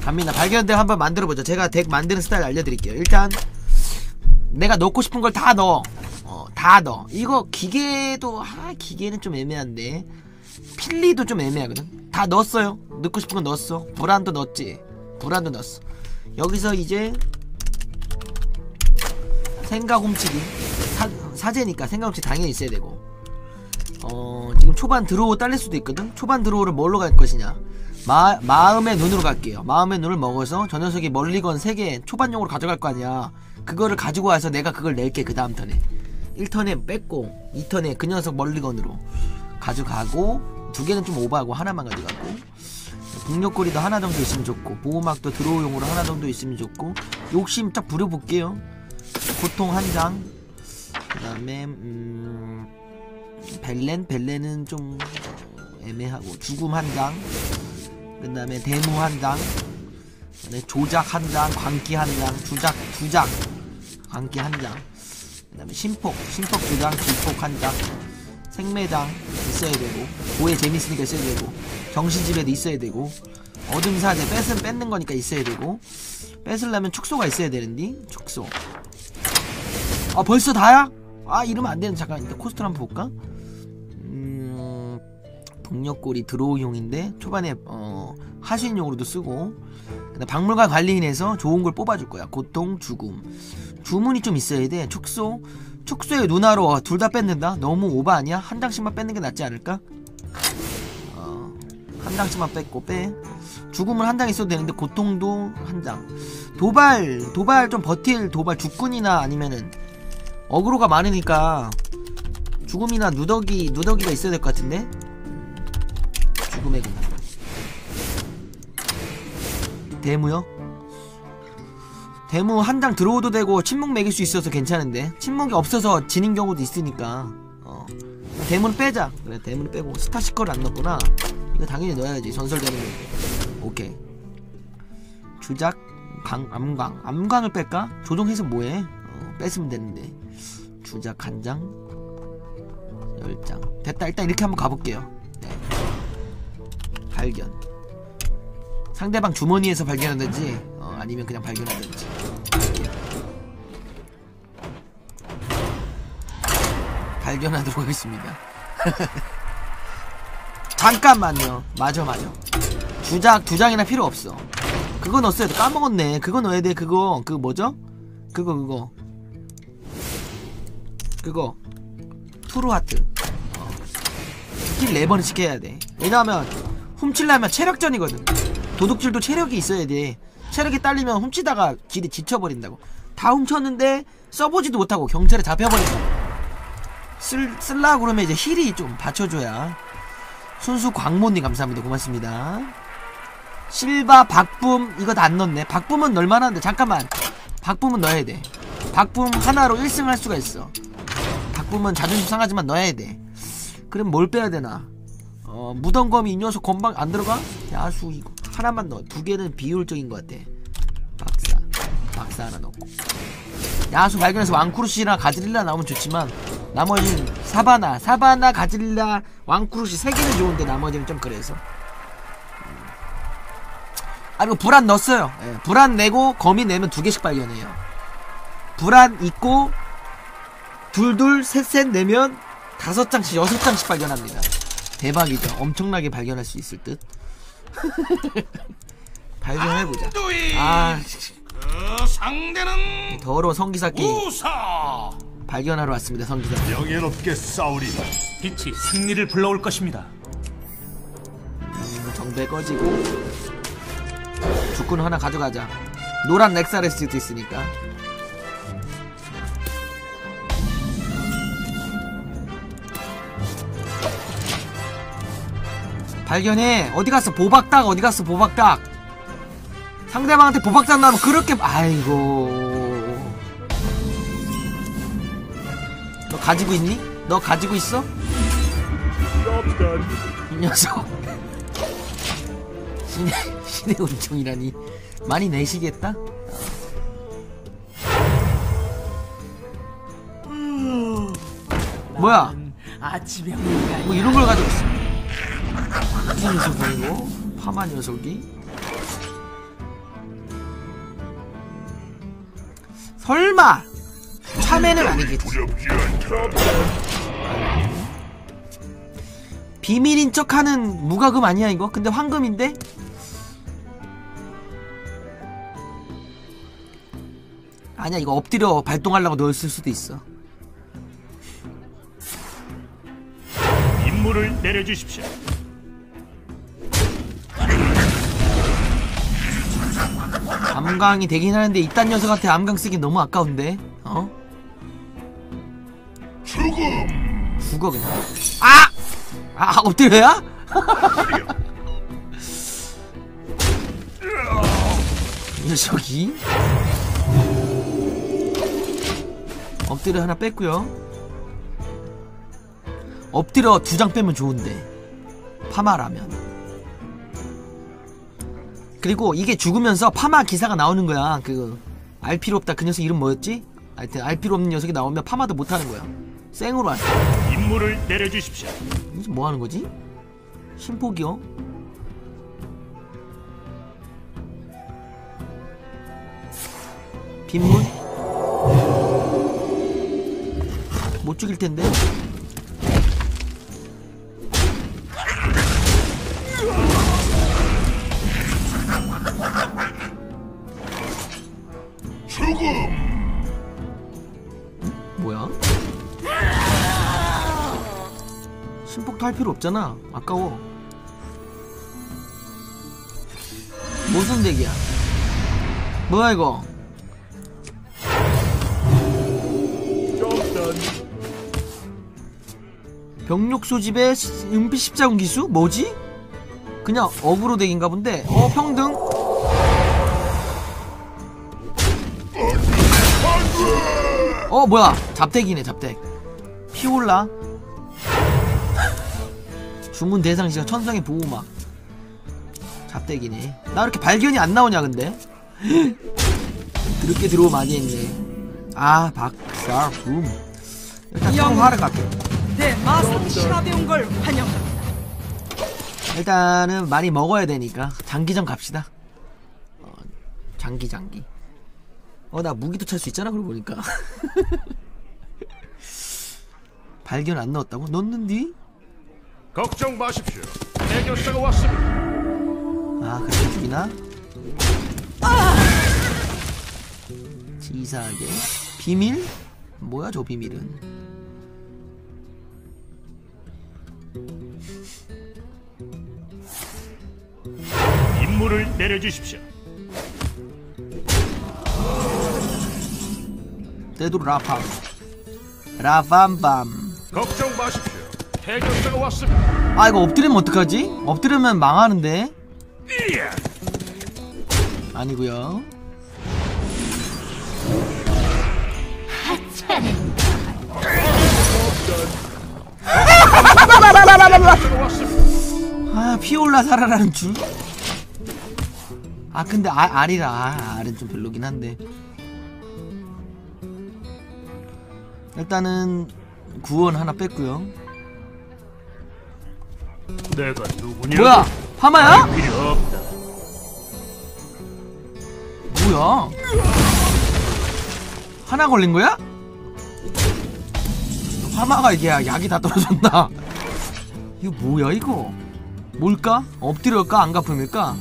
갑니다. 발견덱 한번 만들어보죠. 제가 덱 만드는 스타일 알려드릴게요. 일단 내가 넣고 싶은 걸 다 넣어. 다 넣어. 이거 기계도 기계는 좀 애매한데 필리도 좀 애매하거든. 다 넣었어요. 넣고 싶은 건 넣었어. 불안도 넣었지. 불안도 넣었어. 여기서 이제 생각 훔치기 사제니까 생각 훔치기 당연히 있어야 되고, 지금 초반 드로우 딸릴 수도 있거든. 초반 드로우를 뭘로 갈 것이냐. 마음의 눈으로 갈게요. 마음의 눈을 먹어서 저 녀석이 멀리건 3개 초반용으로 가져갈 거 아니야. 그거를 가지고 와서 내가 그걸 낼게. 그 다음 턴에 1턴에 뺐고 2턴에 그 녀석 멀리건으로 가져가고, 2개는 좀 오버하고 하나만 가져가고, 북녘고리도 하나 정도 있으면 좋고, 보호막도 드로우용으로 하나 정도 있으면 좋고, 욕심 딱 부려볼게요. 고통 1장, 그 다음에 벨렌은 좀 애매하고, 죽음 1장, 그 다음에 대무 1장, 조작 1장, 광기 1장, 주작 광기 1장, 그 다음에 신폭 2장, 기폭 1장, 생매장 있어야 되고, 고해 재밌으니까 있어야 되고, 정신지배도 있어야 되고, 어둠사제 뺏는 거니까 있어야 되고, 뺏으려면 축소가 있어야 되는데, 축소. 벌써 다야? 이러면 안 되는. 잠깐 일단 코스트를 한번 볼까? 북녘고리 드로우용인데 초반에 하수인용으로도 쓰고, 그다음 박물관 관리인에서 좋은 걸 뽑아줄 거야. 고통, 죽음, 주문이 좀 있어야 돼. 축소에 누나로 둘 다 뺏는다? 너무 오버 아니야? 한 장씩만 뺏는 게 낫지 않을까? 한 장씩만 뺏고 빼. 죽음은 한 장 있어도 되는데 고통도 한 장. 도발 좀 버틸 도발, 죽군이나 아니면은 어그로가 많으니까 죽음이나 누더기가 있어야 될 것 같은데. 죽음의 군. 대무요? 대무 한 장 들어오도 되고 침묵 매길 수 있어서 괜찮은데, 침묵이 없어서 지는 경우도 있으니까 대무는 빼자. 그래, 대무는 빼고. 스타시커를 안 넣었구나. 이거 당연히 넣어야지. 전설되는 거. 오케이. 주작 암광을 뺄까? 조종해서 뭐해? 뺐으면 되는데. 주작 1장, 10장 됐다. 일단 이렇게 한번 가볼게요. 네. 발견. 상대방 주머니에서 발견하든지 아니면 그냥 발견하든지. 발견하도록 하겠습니다. 잠깐만요. 맞아. 주작 2장이나 필요 없어. 그거 넣었어야 돼. 까먹었네. 그거 넣어야 돼. 그거 뭐죠? 그거 투루하트. 킬 4번씩 해야 돼. 왜냐하면 훔치려면 체력전이거든. 도둑질도 체력이 있어야 돼. 체력이 딸리면 훔치다가 길이 지쳐버린다고. 다 훔쳤는데 써보지도 못하고 경찰에 잡혀버린다고. 쓸라고 그러면 이제 힐이 좀 받쳐줘야. 순수 광모님 감사합니다. 고맙습니다. 실바 박붐 이거 다 안 넣었네. 박붐은 넣을만한데. 잠깐만, 박붐은 넣어야 돼. 박붐 하나로 1승 할 수가 있어. 박붐은 자존심 상하지만 넣어야 돼. 그럼 뭘 빼야 되나? 무덤검이 이 녀석 건방 안 들어가? 야수 이거 하나만 넣어. 2개는 비효율적인 것 같아. 박사 하나 넣고, 야수 발견해서 왕쿠르시나 가즈릴라 나오면 좋지만, 나머지는 사바나 가즈릴라 왕쿠르시 3개는 좋은데 나머지는 좀 그래서. 이거 불안 넣었어요. 예, 불안 내고 거미 내면 2개씩 발견해요. 불안 있고 둘 셋 내면 5장씩 6장씩 발견합니다. 대박이죠. 엄청나게 발견할 수 있을 듯. 발견해보자. 상대는 더러운 성기사끼 발견하러 왔습니다. 성기사. 명예롭게 싸우리라. 빛이 승리를 불러올 것입니다. 정배 꺼지고 죽군 하나 가져가자. 노란 렉사레스도 있으니까. 발견해. 어디갔어 보박닭. 어디갔어 보박닭. 상대방한테 보박닭 나면 그렇게. 아이고, 너 가지고 있니? 너 가지고 있어? 이 녀석. 신의 은총이라니. 많이 내시겠다? 뭐야? 아침에 뭐 이런 걸 가지고 있어. 이 녀석 보이고 파마 녀석이. 설마 참외는 아니겠지. 비밀인 척하는 무과금 아니야 이거? 근데 황금인데? 아니야 이거 엎드려 발동하려고 넣었을 수도 있어. 임무를 내려주십시오. 암강이 되긴 하는데 이딴 녀석한테 암강 쓰긴 너무 아까운데? 어? 죽어 그냥. 아! 아 엎드려야? 이 녀석이 엎드려 하나 뺐고요. 엎드려 2장 빼면 좋은데 파마라면. 그리고 이게 죽으면서 파마 기사가 나오는 거야. 그 알 필요 없다 그 녀석 이름 뭐였지? 하여튼 알 필요 없는 녀석이 나오면 파마도 못하는 거야. 생으로 할 수. 임무를 내려주십시오. 이게 뭐 하는 거지? 신폭이요? 빗문? 못 죽일 텐데. 뭐야? 신폭도 할 필요 없잖아. 아까워. 무슨 덱이야? 뭐야 이거? 병력 소집에 은빛 십자군 기수? 뭐지? 그냥 어그로 덱인가 본데. 평등? 뭐야 잡덱이네 잡덱. 피올라 주문 대상시간 천상의 보호막 잡덱이네. 나 왜 이렇게 발견이 안 나오냐 근데. 그렇게 들어오 많이 했네. 아 박살 붐. 일단 좀 화를 갈게. 네, 마스터 샵에 온 걸 환영합니다. 일단은 많이 먹어야 되니까 장기전 갑시다. 장기 나 무기도 찰 수 있잖아 그러고 보니까. 발견 안 넣었다고? 넣었는디? 걱정 마십시오. 해결사가 왔습니다. 아 그렇게 죽이나? 치사하게. 비밀? 뭐야 저 비밀은? 임무를 내려주십시오. 데도로 라팜밤. 걱정 마십시오. 해결사가 왔습니다. 아 이거 엎드리면 어떡하지? 엎드리면 망하는데? 아니구요. 아 피올라 살아라는 줄. 아 근데 알이라. 알은 좀 별로긴 한데. 일단은 구원 하나 뺐고요. 내가 누구냐? 뭐야? 파마야? 필요 없다. 뭐야? 하나 걸린 거야? 파마가 이게 약이 다 떨어졌나? 이거 뭐야 이거? 뭘까? 엎드릴까? 안 갚음일까?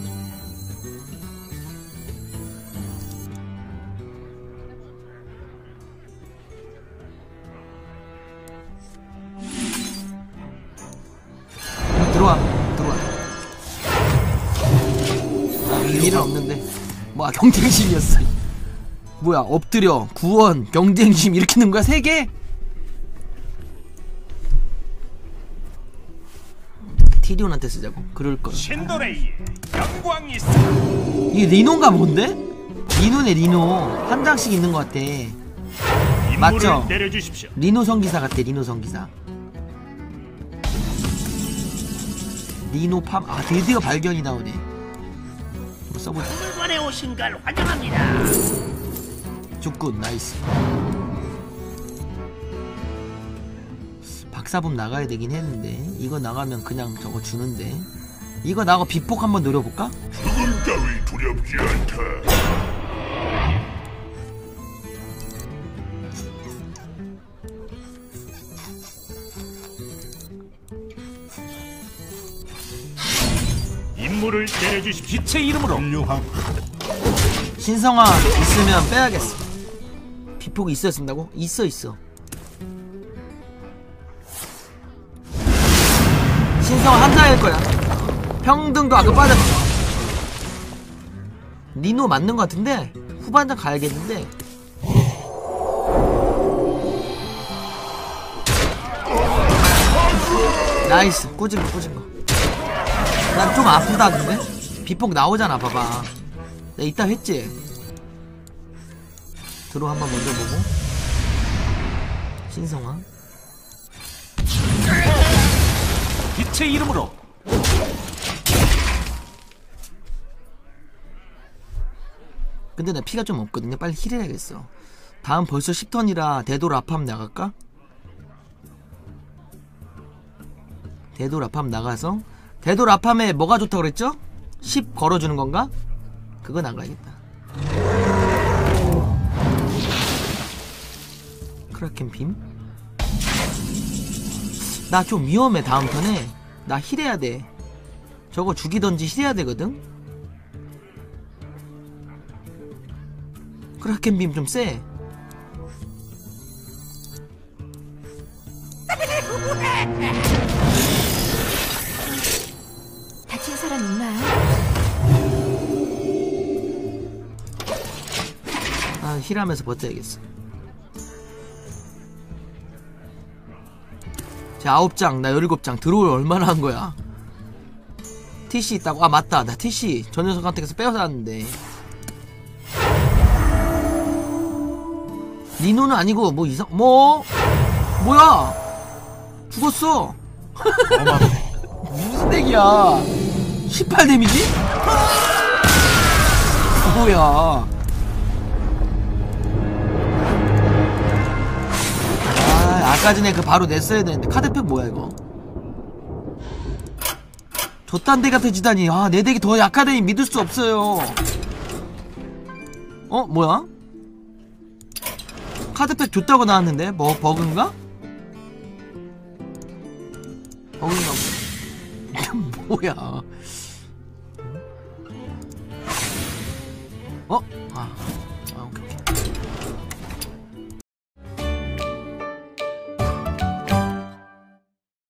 들어와. 일은 없는데. 뭐야 경쟁심이었어. 뭐야 엎드려 구원 경쟁심 이렇게 넣은 거야 3개? 티리온한테 쓰자고. 그럴걸. 신도레이의 영광이 있어. 이게 리노인가 뭔데? 리노네 리노. 한 장씩 있는 것 같아. 맞죠? 내려주십시오. 리노 성기사 같아. 리노 성기사. 리노 팜. 아 드디어 발견이 나오네. 한번 써보자. 물건에 오신 걸 환영합니다. 죽군. 나이스. 박사범 나가야 되긴 했는데 이거 나가면 그냥 저거 주는데. 이거 나가고 비폭 한번 노려볼까? 죽음 따위 두렵지 않다. 임무를 내려주십시오. 빛의 이름으로 훌륭하고 신성화 있으면 빼야겠어. 비폭이 있어야 쓴다고? 있어. 신성화 한자일 거야. 평등도 아까 빠졌어. 니노 맞는 거 같은데 후반전 가야겠는데. 나이스. 꽂은 거. 난 좀 아프다 근데. 비폭 나오잖아 봐봐. 내가 이따 했지. 드로 한번 먼저 보고. 신성화. 빛의 이름으로 근데 나 피가 좀 없거든요. 빨리 힐해야겠어. 다음 벌써 10턴이라 대도 라팜 나갈까? 대도 라팜 나가서 대도 라팜에 뭐가 좋다고 그랬죠? 10 걸어주는 건가? 그거 나가야겠다. 크라켄 빔? 나 좀 위험해. 다음 턴에 나 힐해야 돼. 저거 죽이던지 힐해야 되거든? 크라켄 빔 좀 세. 다친 사람 있나요? 아, 힐하면서 버텨야겠어. 자, 9장, 나 17장. 드로우 얼마나 한 거야? TC 있다고? 아, 맞다. 나 TC 저 녀석한테서 빼앗아 왔는데. 니노는 아니고, 뭐야? 죽었어. 무슨 덱이야? 18 데미지? 뭐야? 아까 전에 그 바로 냈어야 되는데. 카드팩 뭐야 이거? 저딴 데 같아 지다니. 아, 내 덱이 더 약하다니 믿을 수 없어요. 뭐야? 카드팩 줬다고 나왔는데? 뭐 버그인가? 버그인가? 뭐야? 아